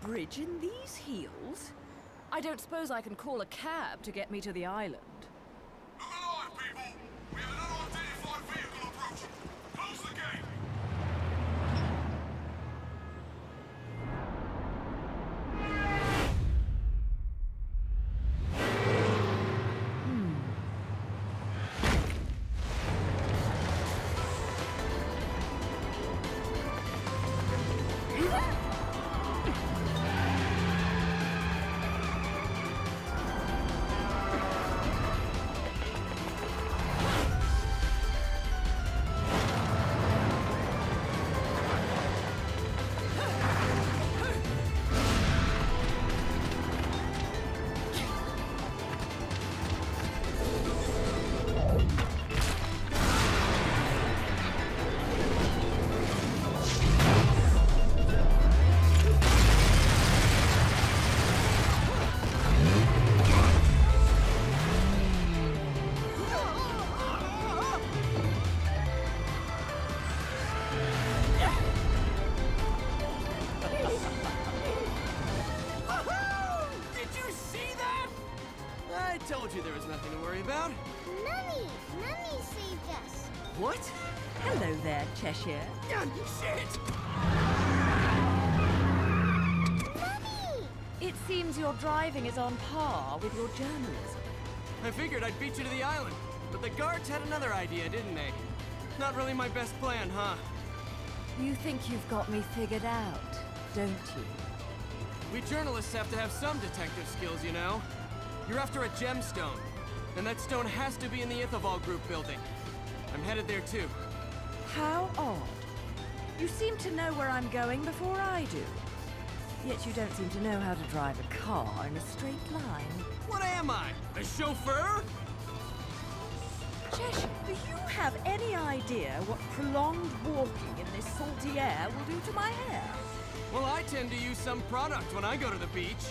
bridge in these heels? I don't suppose I can call a cab to get me to the island. Look alive, people! We have an unidentified vehicle approaching. Close the gate! I told you there was nothing to worry about. Mummy! Mummy saved us. What? Hello there, Cheshire. Shit! Mummy! It seems your driving is on par with your journalism. I figured I'd beat you to the island, but the guards had another idea, didn't they? Not really my best plan, huh? You think you've got me figured out, don't you? We journalists have to have some detective skills, you know? You're after a gemstone, and that stone has to be in the Ithoval Group building. I'm headed there too. How odd. You seem to know where I'm going before I do. Yet you don't seem to know how to drive a car in a straight line. What am I? A chauffeur? Cheshire, do you have any idea what prolonged walking in this salty air will do to my hair? Well, I tend to use some product when I go to the beach.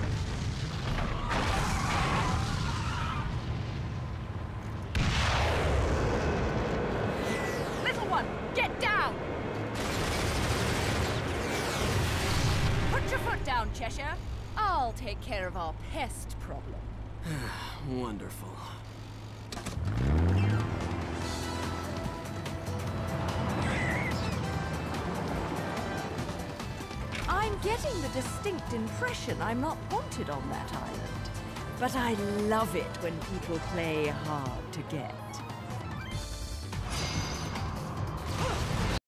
Little one, get down! Put your foot down, Cheshire. I'll take care of our pest problem. Wonderful. I'm getting the distinct impression I'm not wanted on that island. But I love it when people play hard to get.